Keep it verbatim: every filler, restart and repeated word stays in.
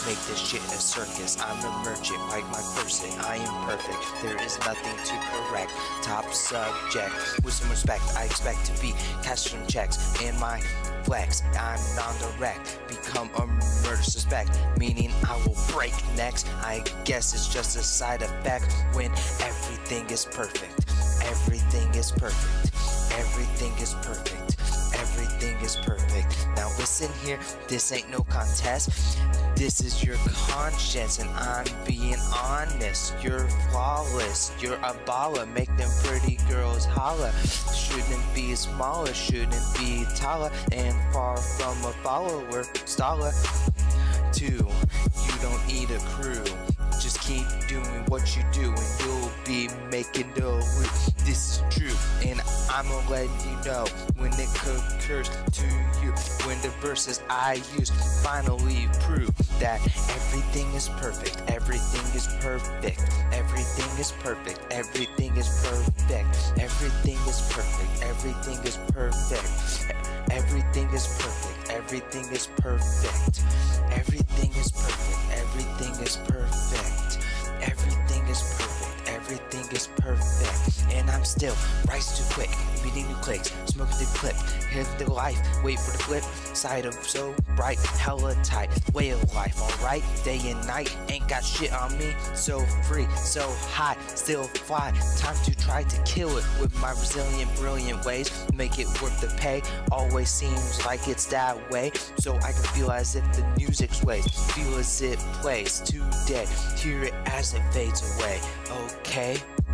make this shit a circus. I'm a merchant, like my person, I am perfect. There is nothing to correct. Top subject, with some respect, I expect to be cash some checks in my flex. I'm non-direct, become a murder suspect, meaning I will break necks. I guess it's just a side effect when everything is perfect. Everything is perfect. Everything is perfect. Everything is perfect. Now listen here, this ain't no contest. This is your conscience and I'm being honest. You're flawless, you're a baller. Make them pretty girls holler. Shouldn't be smaller, shouldn't be taller. And far from a follower, staller. Two, you don't need a crew. Just keep doing what you do and you'll be making the loot. This is true and I'ma let you know when it occurs to you. When the verses I use finally prove that everything is perfect. Everything is perfect. Everything is perfect. Everything is perfect. Everything is perfect. Everything is perfect. Everything is perfect. Everything is perfect. Everything is perfect. Everything is perfect. Everything is perfect. Everything is perfect. And I'm still rise too quick, beating new clicks, smoking the clip, live the life, wait for the flip side of so bright, hella tight, way of life, alright, day and night, ain't got shit on me, so free, so high, still fly, time to try to kill it with my resilient, brilliant ways, make it worth the pay, always seems like it's that way, so I can feel as if the music sways, feel as it plays, too dead, hear it as it fades away, okay?